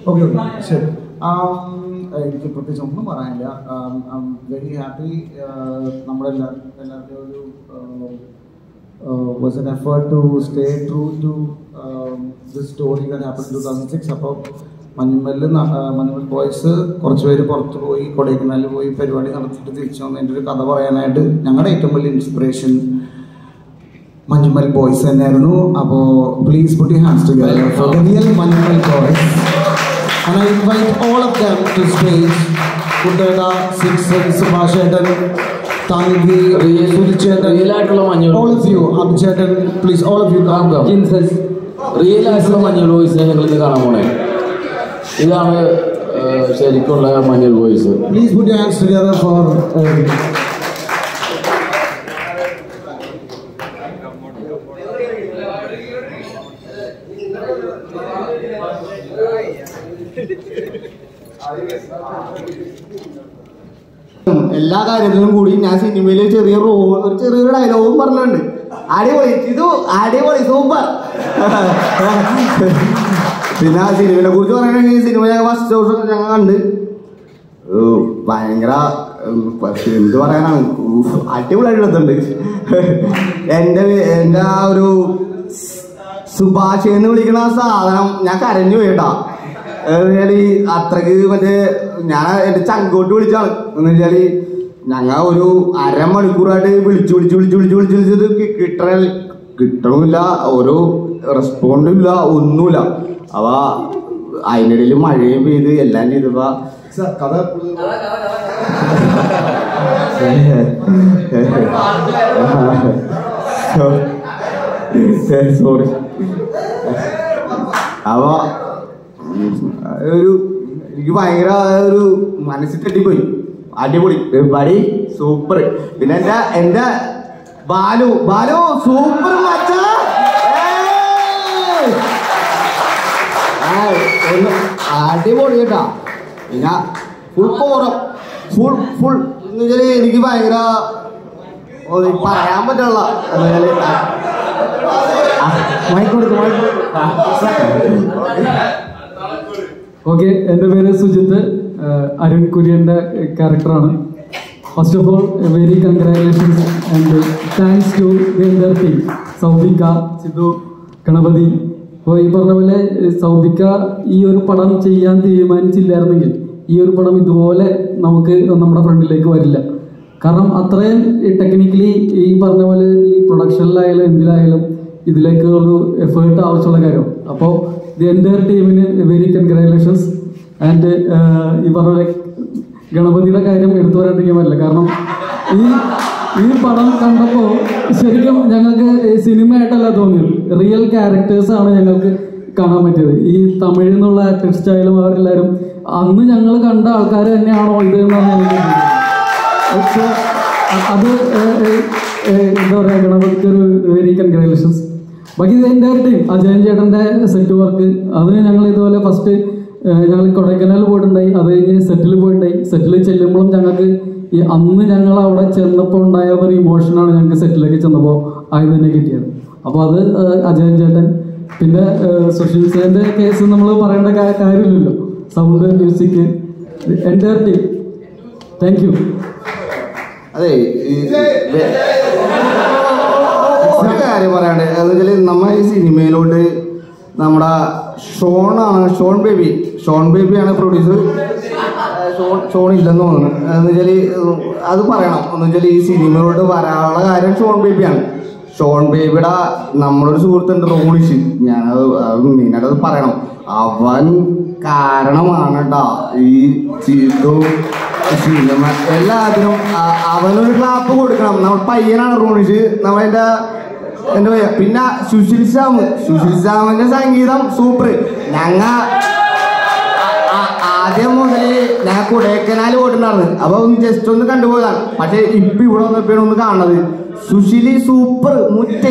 Okay, ശരി. എനിക്ക് പ്രത്യേകിച്ച് ഒന്നും പറയാനില്ല. I am very happy. നമ്മളെല്ലാവരുടെയും ഒരു was an effort to stay true to this story that happened in 2006. അപ്പോൾ മഞ്ഞുമൽ ബോയ്സ് കുറച്ച് പേര് പുറത്ത് പോയി കൊടൈക്കനാലിൽ പോയി പരിപാടി നടത്തിയിട്ട് തിരിച്ചു വന്ന് എൻ്റെ ഒരു കഥ പറയാനായിട്ട് ഞങ്ങളുടെ ഏറ്റവും വലിയ ഇൻസ്പിറേഷൻ മഞ്ഞുമൽ ബോയ്സ് തന്നെയായിരുന്നു. അപ്പോൾ please put your hands together for the real Manjummel boys. And I invite all of them to stage. Kutteda, Sixen, Subhash Chetan, Tanvi, Suri Chetan, all of you, Abhi Chetan, please, all of you come. Real ആയിട്ടുള്ള മഞ്ഞൾ വോയിസിനെ ഞങ്ങൾ ഇന്ന് കാണാൻ പോണേ. ഇതാണ് ശരിക്കുള്ള മഞ്ഞൾ boys. Please put your hands together for എല്ലാ കാര്യത്തിലും കൂടി ഞാൻ സിനിമയിൽ ഒരു ചെറിയൊരു ഡയലോഗും പറഞ്ഞിട്ടുണ്ട്. അടിപൊളി സൂപ്പർ. പിന്നെ ആ സിനിമയെ കുറിച്ച് പറയുകയാണെങ്കിൽ സിനിമ ഞങ്ങൾ ഫസ്റ്റ് ദിവസം ഞങ്ങൾ കണ്ട് ഭയങ്കര എന്ത് പറയാനാണ്, അടിപൊളിയായിട്ട് എടുത്തുണ്ട്. എൻ്റെ ആ ഒരു സുഭാഷ് എന്ന് വിളിക്കുന്ന ആ സാധനം ഞാൻ കരഞ്ഞു പോയിട്ടാ. അത്രക്ക് മറ്റേ ഞാൻ എൻ്റെ ചങ്കോട്ട് വിളിച്ചാണ്. എന്ന് വെച്ചാൽ ഞങ്ങൾ ഒരു അരമണിക്കൂറായിട്ട് വിളിച്ചത് കിട്ടണമില്ല, ഒരു റെസ്പോണ്ടും ഇല്ല, ഒന്നുമില്ല. അവ അതിനിടയിൽ മഴയും പെയ്ത് എല്ലാം ചെയ്തപ്പോ കഥ സോറി. അവ എനിക്ക് ഭയങ്കര ഒരു മനസ്സിൽ തട്ടിപ്പോയി. അടിപൊളി ബടി സൂപ്പർ. പിന്നെ എന്റെ ബാലു സൂപ്പർ മച്ചാ. അടിപൊളി കേട്ടാ. പിന്നെ ഫുൾ എന്ന് വെച്ചാല് എനിക്ക് ഭയങ്കര പറയാൻ പറ്റുള്ള ഓക്കെ. എൻ്റെ പേര് സുജിത്ത്, അരുൺ കുര്യൻ്റെ ക്യാരക്ടറാണ്. First of all very congratulations and thanks to the entire team. സൗദിക്ക, സിദ്ധു, ഗണപതി. അപ്പോൾ ഈ പറഞ്ഞ പോലെ സൗദിക്ക ഈ ഒരു പടം ചെയ്യാൻ തീരുമാനിച്ചില്ലായിരുന്നെങ്കിൽ ഈ ഒരു പടം ഇതുപോലെ നമുക്ക് നമ്മുടെ ഫ്രണ്ടിലേക്ക് വരില്ല. കാരണം അത്രയും ടെക്നിക്കലി ഈ പറഞ്ഞ പോലെ ഈ പ്രൊഡക്ഷനിലായാലും എന്തിലായാലും ഇതിലേക്ക് ഒരു എഫേർട്ട് ആവശ്യമുള്ള കാര്യം. അപ്പോൾ ദി എൻ്റർ ടീമിന് വെരി കൺഗ്രാജുലേഷൻസ്. ആൻഡ് ഈ പറഞ്ഞ ഗണപതിയുടെ കാര്യം എടുത്തു പറയാണ്ടിരിക്കാൻ പറ്റില്ല. കാരണം ഈ പടം കണ്ടപ്പോൾ ശരിക്കും ഞങ്ങൾക്ക് സിനിമയായിട്ടല്ല തോന്നിയത്, റിയൽ ക്യാരക്ടേഴ്സാണ് ഞങ്ങൾക്ക് കാണാൻ പറ്റിയത്. ഈ തമിഴിൽ നിന്നുള്ള ആക്ടിങ് സ്റ്റൈലും അവരെല്ലാവരും അന്ന് ഞങ്ങൾ കണ്ട ആൾക്കാർ തന്നെയാണോ ഇത് എന്നാണ് പക്ഷേ അത് എന്താ പറയുക, ഗണപതിക്കൊരു വെരി കൺഗ്രാജുലേഷൻസ്. ബാക്കി എൻ്റെ ടീം അജയൻ ചേട്ടൻ്റെ സെറ്റ് വർക്ക് അത് ഞങ്ങൾ ഇതുപോലെ ഫസ്റ്റ് ഞങ്ങൾ കൊടൈക്കനാൽ പോയിട്ടുണ്ടായി, അത് കഴിഞ്ഞ് സെറ്റിൽ പോയിട്ടുണ്ടായി. സെറ്റിൽ ചെല്ലുമ്പോഴും ഞങ്ങൾക്ക് ഈ അന്ന് ഞങ്ങൾ അവിടെ ചെന്നപ്പോൾ ഉണ്ടായ ഒരു ഇമോഷനാണ് ഞങ്ങൾക്ക് സെറ്റിലേക്ക് ചെന്നപ്പോൾ ആദ്യം തന്നെ കിട്ടിയത്. അപ്പോൾ അത് അജയൻ ചേട്ടൻ, പിന്നെ സുശീൽ സേൻ്റെ കേസ് നമ്മൾ പറയേണ്ട കാര്യമില്ലല്ലോ. സൗണ്ട്, മ്യൂസിക്, എൻ്റെ ടീം, താങ്ക് യു. അതെ, കാര്യം പറയാണ്ട് എന്ന് വെച്ചാൽ നമ്മ ഈ സിനിമയിലോട്ട് നമ്മുടെ ഷോൺ ബേബിയാണ് പ്രൊഡ്യൂസർ. ഷോൺ ഇല്ലെന്ന് തോന്നുന്നു. എന്ന് വെച്ചാൽ അത് പറയണം. എന്ന് വെച്ചാൽ ഈ സിനിമയിലോട്ട് വരാനുള്ള കാര്യം ഷോൺ ബേബിയാണ്. ഷോൺ ബേബിയുടെ നമ്മളൊരു സുഹൃത്തുണ്ട് റോണിഷ്, ഞാനത് മെയിനായിട്ടത് പറയണം. അവൻ കാരണമാണ് കേട്ടോ ഈ സിനിമ എല്ലാത്തിനും. അവനൊരു ക്ലാപ്പ് കൊടുക്കണം. നമ്മൾ പയ്യനാണ് റോണിഷ്, നമ്മളതിൻ്റെ എന്താ പറയാ. പിന്നെ സുശീൽ ശ്യാമിന്റെ സംഗീതം സൂപ്പർ. ആദ്യം മുതൽ ഞാൻ കൊടൈക്കനാൽ പോയിട്ടുണ്ടായിരുന്നു. അപ്പൊ ജസ്റ്റ് ഒന്ന് കണ്ടുപോയതാണ്. പക്ഷെ ഇപ്പൊ ഇവിടെ വന്നപ്പോഴാണ് ഒന്ന് കാണുന്നത്. സുശീൽ സൂപ്പർ മുറ്റ്.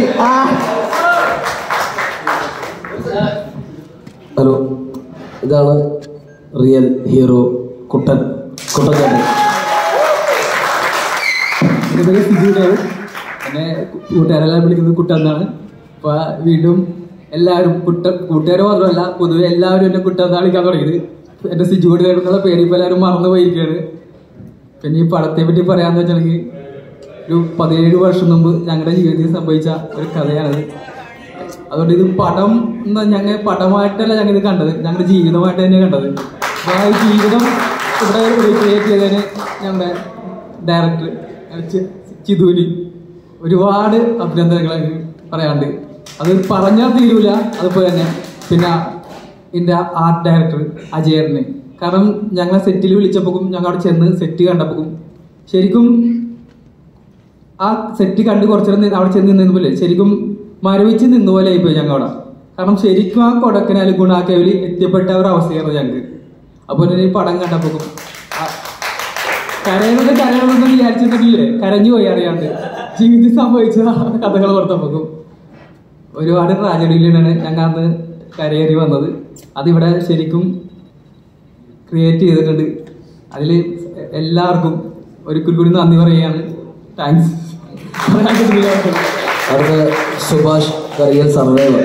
ഹലോ, ഇതാണ് റിയൽ ഹീറോ കുട്ടൻ ചേട്ടൻ. എൻ്റെ പേര് സിജുവിനാണ്. എന്നെ കൂട്ടുകാരെല്ലാം വിളിക്കുന്നത് കുട്ടൻ എന്നാണ്. അപ്പോൾ വീണ്ടും എല്ലാവരും കൂട്ടുകാർ മാത്രമല്ല പൊതുവെ എല്ലാവരും എന്നെ കുട്ടെന്ന് വിളിക്കാൻ തുടങ്ങിയത്. എൻ്റെ സിജുകൂടി എന്നുള്ള പേര് ഇപ്പോൾ എല്ലാവരും മറന്നു പോയിരിക്കുകയാണ്. പിന്നെ ഈ പടത്തെ പറ്റി പറയാമെന്ന് വെച്ചിട്ടുണ്ടെങ്കിൽ ഒരു 17 വർഷം മുമ്പ് ഞങ്ങളുടെ ജീവിതത്തിൽ സംഭവിച്ച ഒരു കഥയാണത്. അതുകൊണ്ട് ഇത് പടം ഞങ്ങൾ പടമായിട്ടല്ല ഞങ്ങൾ ഇത് കണ്ടത്, ഞങ്ങളുടെ ജീവിതമായിട്ട് തന്നെ കണ്ടത്. അപ്പോൾ ആ ജീവിതം ഇവിടെ റീക്രിയേറ്റ് ചെയ്തതിന് ഞങ്ങളുടെ ഡയറക്ടർ ചിതുവിന് ഒരുപാട് അഭിനന്ദനങ്ങൾ പറയാണ്ട്, അത് പറഞ്ഞാൽ തീരൂല. അതുപോലെ തന്നെ പിന്നെ എൻ്റെ ആർട്ട് ഡയറക്ടർ അജയറിന്, കാരണം ഞങ്ങളെ സെറ്റിൽ വിളിച്ചപ്പോഴും ഞങ്ങൾ അവിടെ ചെന്ന് സെറ്റ് കണ്ടപ്പോഴും ശരിക്കും ആ സെറ്റ് കണ്ട് കുറച്ചു നേരം അവിടെ ചെന്ന് നിന്നപോലെ ശരിക്കും മരവിച്ച് നിന്നുപോലെ ആയിപ്പോയി ഞങ്ങൾ അവിടെ. കാരണം ശരിക്കും ആ കൊടക്കനാൽ ഗുണാക്കേവിൽ എത്തിപ്പെട്ട ഒരു അവസ്ഥയായിരുന്നു ഞങ്ങൾക്ക്. അപ്പോൾ ഈ പടം കണ്ടപ്പോഴും കരയണമെന്ന് വിചാരിച്ചിട്ടില്ലേ, കരഞ്ഞു പോയി അറിയാണ്ട് ജീവിതത്തിൽ സംഭവിച്ച കഥകൾ ഓർത്തപ്പോഴും ഒരുപാട് ട്രാജഡിയിലാണ് ഞങ്ങൾ അന്ന് കരയേറി വന്നത്. അതിവിടെ ശരിക്കും ക്രിയേറ്റ് ചെയ്തിട്ടുണ്ട്. അതിൽ എല്ലാവർക്കും ഒരിക്കൽ കൂടി നന്ദി പറയുകയാണ്. താങ്ക്സ്. അടുത്ത സുഭാഷ് കരിയൽ സർവൈവർ.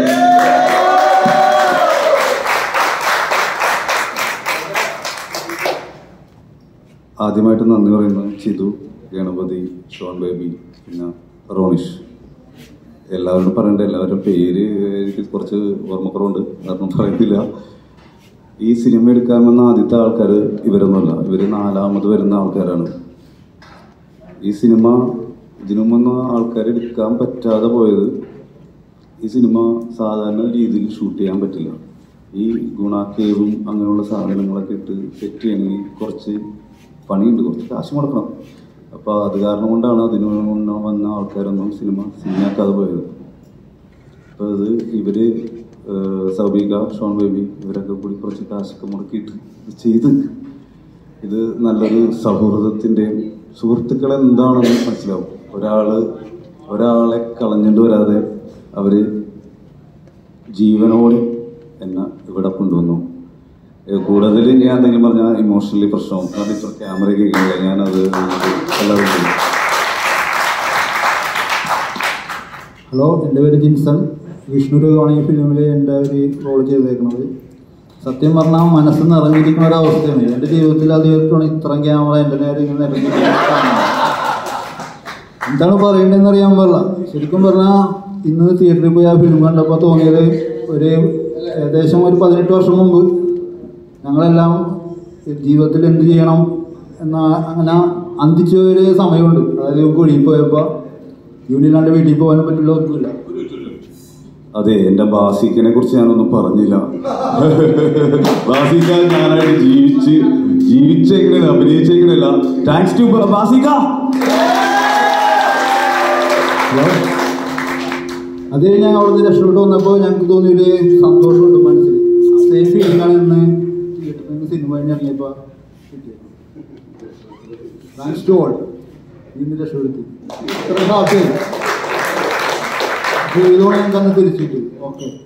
ആദ്യമായിട്ട് നന്ദി പറയുന്നത് ചിതു, ഗണപതി, ഷോൺ ബേബി, പിന്നെ റോണിഷ്. എല്ലാവരും പറയണ്ട, എല്ലാവരും പേര് എനിക്ക് കുറച്ച് ഓർമ്മക്കുറവുണ്ട്, കാരണം പറയുന്നില്ല. ഈ സിനിമ എടുക്കാൻ വന്ന ആദ്യത്തെ ആൾക്കാർ ഇവരൊന്നുമല്ല, ഇവർ 4ാമത് വരുന്ന ആൾക്കാരാണ്. ഈ സിനിമ ഇതിനു മുമ്പ് ആൾക്കാർ എടുക്കാൻ പറ്റാതെ പോയത്, ഈ സിനിമ സാധാരണ രീതിയിൽ ഷൂട്ട് ചെയ്യാൻ പറ്റില്ല. ഈ ഗുണാക്കേവും അങ്ങനെയുള്ള സാധനങ്ങളൊക്കെ ഇട്ട് സെറ്റ് ചെയ്യണമെങ്കിൽ കുറച്ച് പണിയുണ്ട്, കുറച്ച് കാശ് മുടക്കണം. അപ്പോൾ അത് കാരണം കൊണ്ടാണ് അതിന് മുന്നേ വന്ന ആൾക്കാരൊന്നും സിനിമ സിനിമയാക്കാതെ പോയത്. അപ്പോൾ ഇത് ഇവർ സൗബിക, ഷോൺ ബേബി ഇവരൊക്കെ കൂടി കുറച്ച് കാശൊക്കെ മുടക്കിയിട്ട് ചെയ്ത് ഇത് നല്ലൊരു സൗഹൃദത്തിൻ്റെയും സുഹൃത്തുക്കൾ എന്താണെന്ന് മനസ്സിലാവും. ഒരാളെ കളഞ്ഞിട്ട് വരാതെ അവർ ജീവനോടെ എന്നെ ഇവിടെ കൊണ്ടുവന്നു. കൂടുതൽ ഞാൻ എന്തെങ്കിലും പറഞ്ഞാൽ ഇമോഷണലി പ്രശ്നവും, കാരണം ഇപ്പോൾ ക്യാമറ കേൾക്കില്ല, ഞാനത് എല്ലാവരും. ഹലോ, എൻ്റെ പേര് ജിൻസൺ. വിഷ്ണുരൂപമാണ് ഈ ഫിലിമിൽ എൻ്റെ ഒരു റോൾ ചെയ്തേക്കുന്നത്. സത്യം പറഞ്ഞാൽ മനസ്സ് നിറഞ്ഞിരിക്കുന്ന ഒരവസ്ഥയാണ്. എൻ്റെ ജീവിതത്തിൽ ആദ്യമായിട്ടാണ് ഇത്രയും ക്യാമറ എൻ്റെ നേരെ ഇങ്ങനെ നിറഞ്ഞിരിക്കുന്നത്. എന്താണ് പറയേണ്ടതെന്ന് അറിയാൻ പാടില്ല. ശരിക്കും പറഞ്ഞാൽ ഇന്ന് തിയേറ്ററിൽ പോയി ആ ഫിലിം കണ്ടപ്പോൾ തോന്നിയത്, ഏകദേശം ഒരു 18 വർഷം മുമ്പ് ഞങ്ങളെല്ലാം ജീവിതത്തിൽ എന്ത് ചെയ്യണം അങ്ങനെ അന്തിച്ച ഒരു സമയമുണ്ട്. അതായത് കുഴിയിൽ പോയപ്പോൾ യൂണിയിലാണ്ട് വീട്ടിൽ പോകാനും പറ്റില്ല, ഒന്നുമില്ല. അതെ, എൻ്റെ ബാസിക്കിനെ കുറിച്ച് ഞാനൊന്നും പറഞ്ഞില്ല. ബാസിക്ക ഞാനായിട്ട് ജീവിച്ചേക്കണില്ല, അഭിനയിച്ചേക്കണില്ല. Thanks to ബാസിക്ക. അത് കഴിഞ്ഞ് അവിടെ നിന്ന് രക്ഷപ്പെട്ട് വന്നപ്പോൾ ഞങ്ങൾക്ക് തോന്നിയൊരു സന്തോഷമുണ്ട് മനസ്സിൽ. സെയിം ഫീലിംഗാണ് ഇന്ന് തിയേറ്ററിൽ നിന്ന് സിനിമ കഴിഞ്ഞ് ഇറങ്ങിയപ്പോൾ കിട്ടിയത്. Thanks to all. ഇന്ന് രക്ഷപ്പെടുത്തി ഇത്ര ഹാപ്പിയായി ജീവിതമാണ് ഞങ്ങൾക്ക് അന്ന് തിരിച്ചിട്ട്. ഓക്കെ.